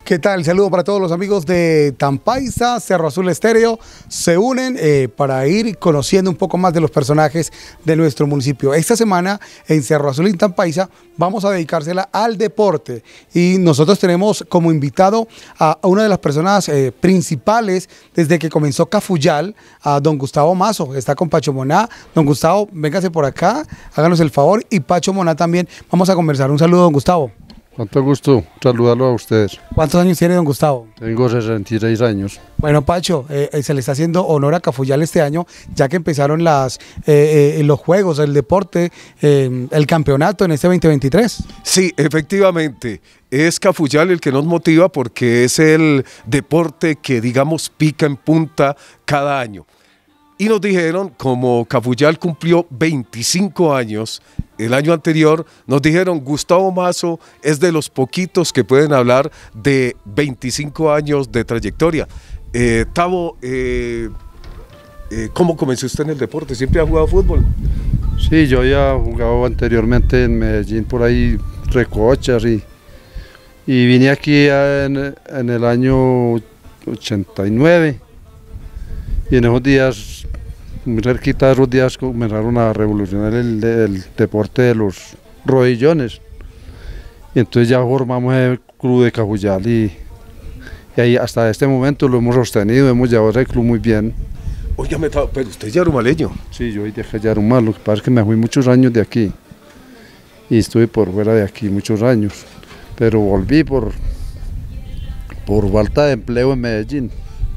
¿Qué tal? Saludo para todos los amigos de Tampaisa, Cerro Azul Estéreo. Se unen para ir conociendo un poco más de los personajes de nuestro municipio. Esta semana en Cerro Azul y Tampaisa vamos a dedicársela al deporte. Y nosotros tenemos como invitado a una de las personas principales desde que comenzó Cafuyal, a don Gustavo Mazo. Está con Pacho Moná. Don Gustavo, véngase por acá, háganos el favor. Y Pacho Moná también. Vamos a conversar. Un saludo, don Gustavo. Cuánto gusto saludarlo a ustedes. ¿Cuántos años tiene don Gustavo? Tengo 66 años. Bueno, Pacho, se le está haciendo honor a Cafuyal este año, ya que empezaron los juegos, el deporte, el campeonato en este 2023. Sí, efectivamente, es Cafuyal el que nos motiva porque es el deporte que, digamos, pica en punta cada año. Y nos dijeron, como Cafuyal cumplió 25 años el año anterior, nos dijeron, Gustavo Mazo es de los poquitos que pueden hablar de 25 años de trayectoria. Tavo, ¿cómo comenzó usted en el deporte? ¿Siempre ha jugado fútbol? Sí, yo ya jugaba anteriormente en Medellín, por ahí recochas y vine aquí en el año 89 y en esos días, muy cerquita de esos días, comenzaron a revolucionar el deporte de los rodillones. Y entonces ya formamos el club de Cafuyal y ahí hasta este momento lo hemos sostenido, hemos llevado ese club muy bien. Óigame, pero usted es yarumaleño. Sí, yo soy de Yarumá, lo que pasa es que me fui muchos años de aquí y estuve por fuera de aquí muchos años, pero volví por falta de empleo en Medellín.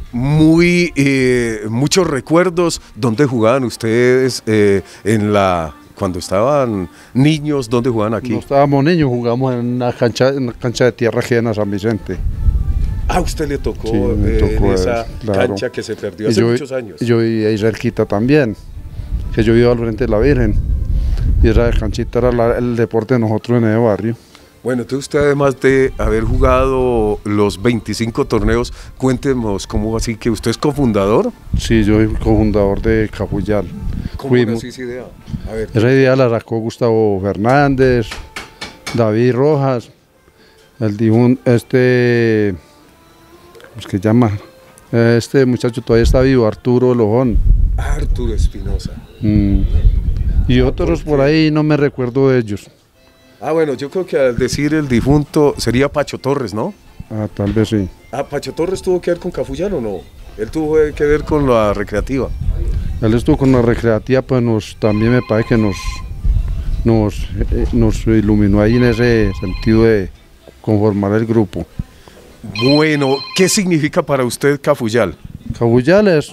Muchos recuerdos. ¿Dónde jugaban ustedes cuando estaban niños? ¿Dónde jugaban aquí? No estábamos niños, jugamos en una cancha de tierra ajena, San Vicente. Ah, usted le tocó, sí, me tocó en esa claro. cancha que se perdió hace muchos años. Yo viví ahí cerquita también, que yo vivo al frente de la Virgen, y esa canchita era el deporte de nosotros en ese barrio. Bueno, entonces usted, además de haber jugado los 25 torneos, cuéntenos cómo así que usted es cofundador. Sí, yo soy cofundador de Cafuyal. ¿Cómo nació esa idea? A ver. Esa idea la sacó Gustavo Fernández, David Rojas, ¿cómo es que llama? Este muchacho todavía está vivo, Arturo Lojón. Arturo Espinosa. Y otros por ahí, no me recuerdo de ellos. Ah, bueno, yo creo que al decir el difunto sería Pacho Torres, ¿no? Ah, tal vez sí. Ah, ¿Pacho Torres tuvo que ver con Cafuyal o no? Él tuvo que ver con la recreativa. Él estuvo con la recreativa, pues también me parece que nos iluminó ahí en ese sentido de conformar el grupo. Bueno, ¿qué significa para usted Cafuyal? Cafuyal es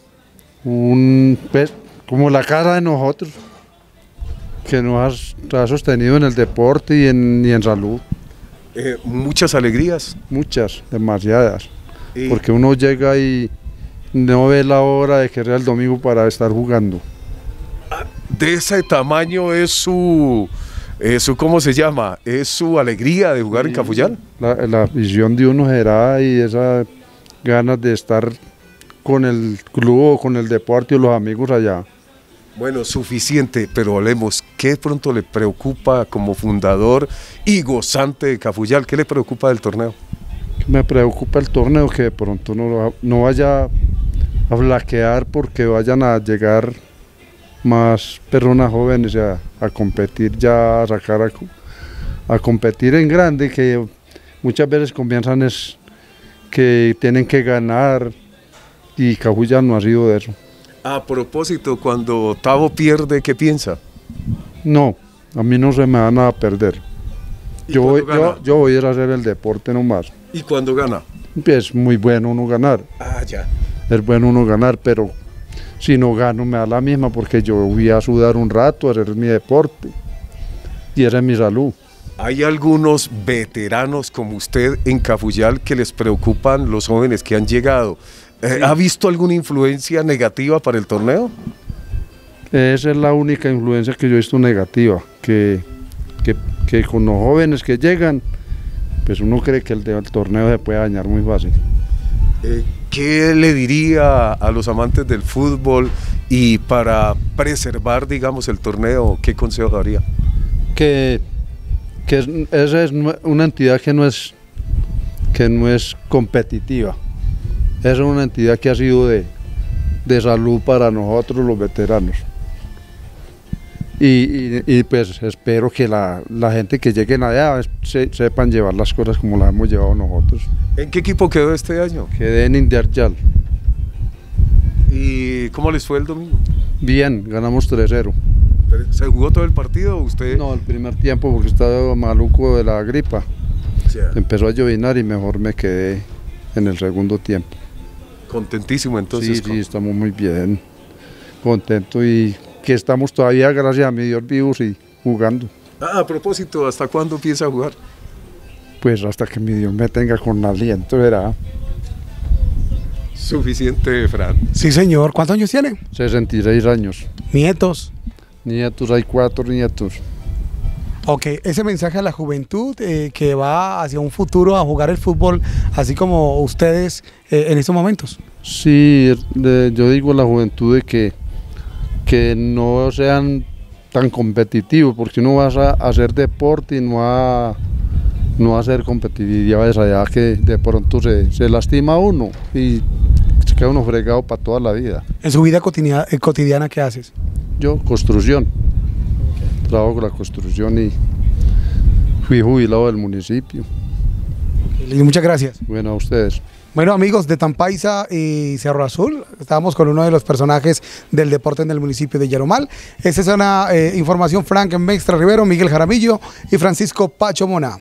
como la cara de nosotros, que nos ha sostenido en el deporte y en salud. Muchas alegrías. Muchas, demasiadas. Porque uno llega y no ve la hora de que sea el domingo para estar jugando. De ese tamaño es su ¿cómo se llama? ¿Es su alegría de jugar en Cafuyal? La visión de uno será y esas ganas de estar con el club, con el deporte y los amigos allá. Bueno, suficiente, pero hablemos, ¿qué de pronto le preocupa como fundador y gozante de Cafuyal? ¿Qué le preocupa del torneo? Me preocupa el torneo, que de pronto no vaya a flaquear porque vayan a llegar más personas jóvenes a competir, ya a sacar a competir en grande, que muchas veces comienzan es que tienen que ganar y Cafuyal no ha sido de eso. A propósito, cuando Tavo pierde, ¿qué piensa? No, a mí no se me da nada a perder. Yo voy a ir a hacer el deporte nomás. ¿Y cuando gana? Es muy bueno uno ganar. Ah, ya. Es bueno uno ganar, pero si no gano me da la misma porque yo voy a sudar un rato, a hacer mi deporte y esa es mi salud. ¿Hay algunos veteranos como usted en Cafuyal que les preocupan los jóvenes que han llegado? ¿Ha visto alguna influencia negativa para el torneo? Esa es la única influencia que yo he visto negativa, que con los jóvenes que llegan, pues uno cree que el torneo se puede dañar muy fácil. ¿Qué le diría a los amantes del fútbol y para preservar, digamos, el torneo, qué consejo daría? Que esa es una entidad que no es que no es competitiva. Es una entidad que ha sido de salud para nosotros los veteranos. Y pues espero que la gente que lleguen allá sepan llevar las cosas como las hemos llevado nosotros. ¿En qué equipo quedó este año? Quedé en Indiarjal. ¿Y cómo les fue el domingo? Bien, ganamos 3-0. ¿Se jugó todo el partido o usted? No, el primer tiempo porque estaba maluco de la gripa. Yeah. Empezó a llovinar y mejor me quedé en el segundo tiempo. Contentísimo entonces. Sí, estamos muy bien, contentos y que estamos todavía, gracias a mi Dios, vivos y jugando. A propósito, ¿hasta cuándo empieza a jugar? Pues hasta que mi Dios me tenga con aliento, verá. Suficiente, Fran. Sí, señor. ¿Cuántos años tiene? 66 años. Nietos. Nietos, hay 4 nietos. Ok, ese mensaje a la juventud que va hacia un futuro a jugar el fútbol, así como ustedes en estos momentos. Sí, yo digo a la juventud de que no sean tan competitivos, porque uno va a hacer deporte y no va a hacer competitividad esa edad que de pronto se lastima uno y se queda uno fregado para toda la vida. En su vida cotidiana, ¿qué haces? Yo, construcción. Trabajo con la construcción y fui jubilado del municipio. Y muchas gracias. Bueno, a ustedes. Bueno, amigos de Tampaiza y Cerro Azul, estábamos con uno de los personajes del deporte en el municipio de Yarumal. Esta es una información Frank Mestre Rivero, Miguel Jaramillo y Francisco Pacho Mona.